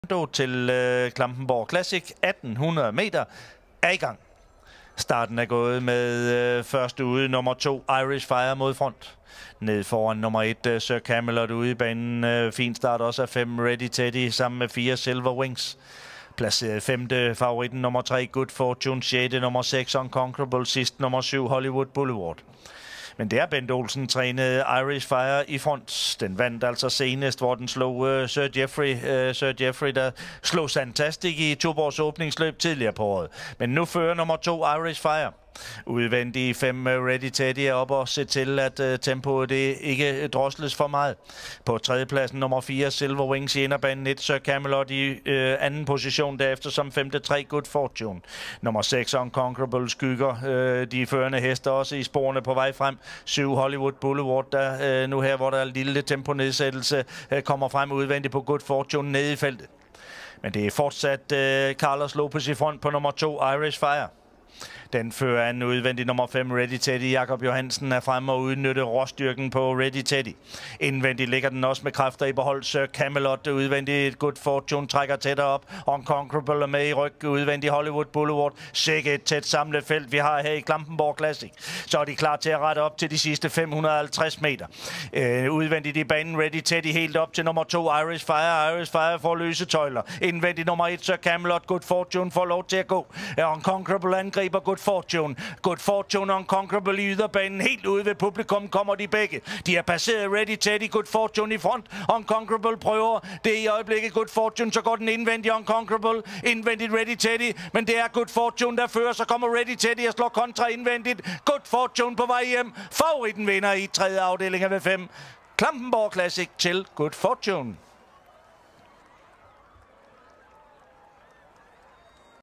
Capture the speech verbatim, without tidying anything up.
til øh, Klampenborg Classic. atten hundrede meter er i gang. Starten er gået med øh, første ude nummer to, Irish Fire mod front. Ned foran nummer et, uh, Sir Camelot ude i banen. Uh, fin start også af fem, Ready Teddy sammen med fire, Silver Wings. Placeret femte, favoritten nummer tre, Good Fortune. Sjette, nummer seks, Unconquerable. Sidst nummer syv, Hollywood Boulevard. Men det er Bent Olsen trænet Irish Fire i front. Den vandt altså senest, hvor den slog uh, Sir Jeffrey, uh, Sir Jeffrey, der slog Fantastic i Tuborgs åbningsløb tidligere på året. Men nu fører nummer to Irish Fire. Udvendig fem Ready Teddy er op og se til, at uh, tempoet det ikke drosles for meget. På tredjepladsen nummer fire, Silver Wings i inderbanen. et, Sir Camelot i uh, anden position, derefter som femte, tre, Good Fortune. Nummer seks, Unconquerable skygger uh, de førende hester også i sporene på vej frem. syv, Hollywood Boulevard, der uh, nu her, hvor der er lille temponedsættelse, uh, kommer frem udvendigt på Good Fortune nede i feltet. Men det er fortsat uh, Carlos Lopez i front på nummer to, Irish Fire. Den fører an udvendig nummer fem, Ready Teddy. Jakob Johansen er fremme og udnytte råstyrken på Ready Teddy. Indvendigt ligger den også med kræfter i behold. Sir Camelot udvendigt, Good Fortune trækker tættere op. Unconquerable er med i ryg. Udvendigt Hollywood Boulevard. Sikke et tæt samlet felt, vi har her i Klampenborg Classic. Så er de klar til at rette op til de sidste fem hundrede og halvtreds meter. Øh, udvendigt i banen, Ready Teddy helt op til nummer to, Irish Fire. Irish Fire får løse tøjler. Indvendigt nummer et, Sir Camelot. Good Fortune får lov til at gå. Unconquerable angriber Good Fortune. Good Fortune og Unconquerable i yderbanen. Helt ude ved publikum kommer de begge. De har passeret Ready Teddy, Good Fortune i front. Unconquerable prøver det i øjeblikket. Good Fortune, så går den indvendigt Unconquerable. Indvendigt Ready Teddy, men det er Good Fortune, der fører. Så kommer Ready Teddy og slår kontra indvendigt. Good Fortune på vej hjem. Favoritten vinder i tredje afdeling af V fem. Klampenborg Classic til Good Fortune.